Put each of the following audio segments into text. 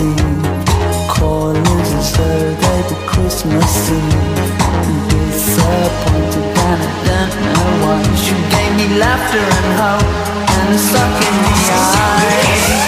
deceived. Callers deserve the Christmas Eve. Disappointed and I don't know why. You gave me laughter and hope and suck in the eye.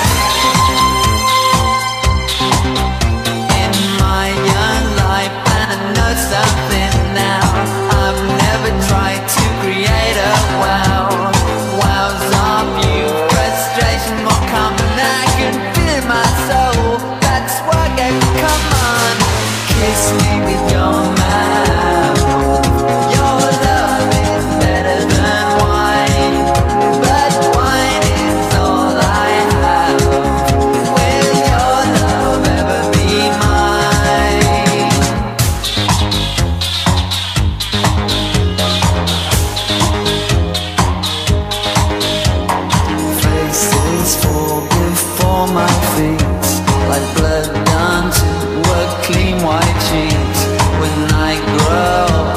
In my young life, and I know something now. I've never tried to create a wow. Wows of you, frustration will come and I can feel my soul. That's why I come on, kiss me with your mouth. Your love is better than wine, but wine is all I have. Will your love ever be mine? Faces fall before my feet, like blood done to a clean white sheet. When I grow